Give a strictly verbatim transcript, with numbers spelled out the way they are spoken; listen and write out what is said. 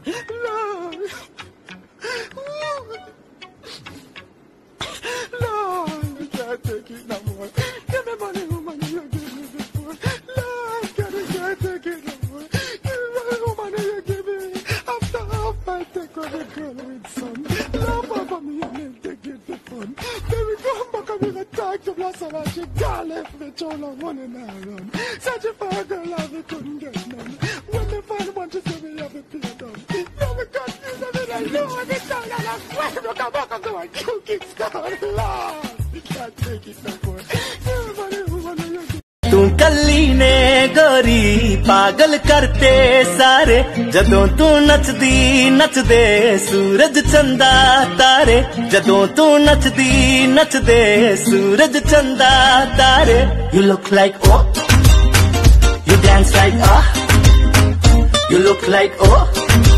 Lord, Lord, I can't take it no more. Give me money, woman, you give me before. Lord, God, I can't take it no more. Give me money, woman, you give me. After half, I take on a girl with son. Love over me and then take it for fun. Then we come back and we go talk to Blossom and she got left me all on one and I run. Searching for a girl and we couldn't get none. When they find one, she said we have a pay done. Now we got this and then I know every time that I swear we come back and go and kill kids down. Lord, we can't take it no more. Everybody who wanna you give. तू कल्ली ने गोरी पागल करते सारे जदों तू नचदी नचदे सूरज चंदा तारे जदों तू नचदी नचदे सूरज चंदा तारे You look like oh You dance like ah You look like oh